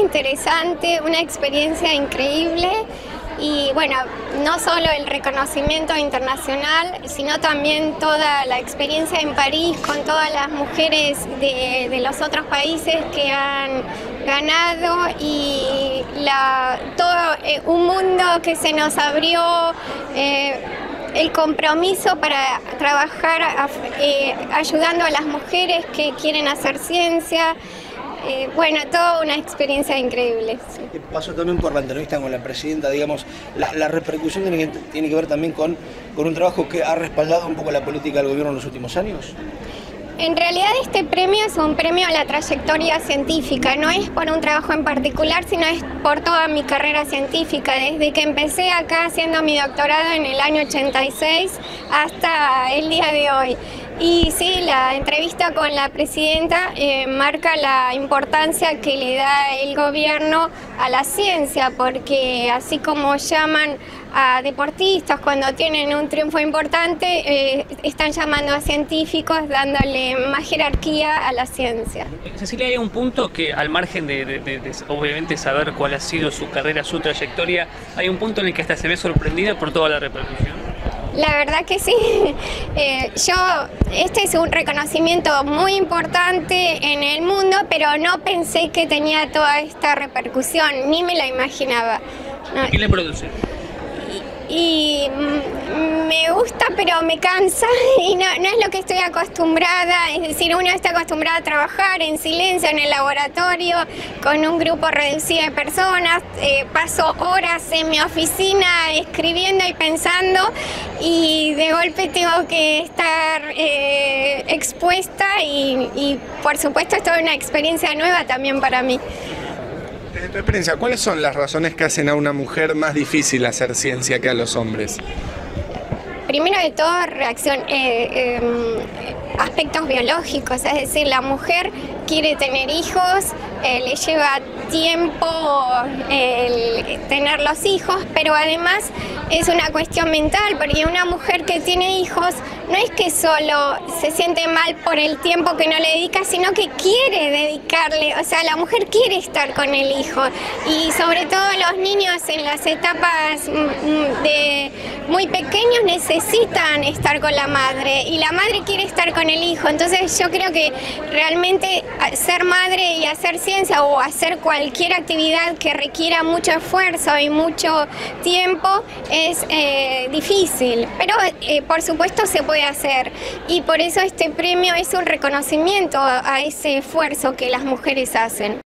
interesante, una experiencia increíble y bueno, no solo el reconocimiento internacional, sino también toda la experiencia en París con todas las mujeres de los otros países que han ganado y todo un mundo que se nos abrió, el compromiso para trabajar ayudando a las mujeres que quieren hacer ciencia. Bueno, toda una experiencia increíble. Sí. Pasó también por la entrevista con la presidenta, digamos, la repercusión tiene que ver también con un trabajo que ha respaldado un poco la política del gobierno en los últimos años. En realidad este premio es un premio a la trayectoria científica, no es por un trabajo en particular, sino es por toda mi carrera científica, desde que empecé acá haciendo mi doctorado en el año 86 hasta el día de hoy. Y sí, la entrevista con la presidenta marca la importancia que le da el gobierno a la ciencia, porque así como llaman a deportistas cuando tienen un triunfo importante, están llamando a científicos dándole más jerarquía a la ciencia. Cecilia, hay un punto que al margen de obviamente saber cuál ha sido su carrera, su trayectoria, hay un punto en el que hasta se ve sorprendida por toda la repercusión. La verdad que sí. Este es un reconocimiento muy importante en el mundo, pero no pensé que tenía toda esta repercusión, ni me la imaginaba. No. ¿Qué le produce? Y me gusta, pero me cansa y no es lo que estoy acostumbrada, es decir, uno está acostumbrado a trabajar en silencio en el laboratorio con un grupo reducido de personas, paso horas en mi oficina escribiendo y pensando y de golpe tengo que estar expuesta y por supuesto es toda una experiencia nueva también para mí. Desde tu experiencia, ¿cuáles son las razones que hacen a una mujer más difícil hacer ciencia que a los hombres? Primero de todo, aspectos biológicos, es decir, la mujer quiere tener hijos, le lleva tiempo tener los hijos, pero además es una cuestión mental, porque una mujer que tiene hijos no es que solo se siente mal por el tiempo que no le dedica, sino que quiere dedicarle, o sea, la mujer quiere estar con el hijo y sobre todo los niños en las etapas muy pequeños necesitan estar con la madre y la madre quiere estar con el hijo, entonces yo creo que realmente ser madre y hacer ciencia o hacer cualquier actividad que requiera mucho esfuerzo y mucho tiempo es difícil, pero por supuesto se puede hacer y por eso este premio es un reconocimiento a ese esfuerzo que las mujeres hacen.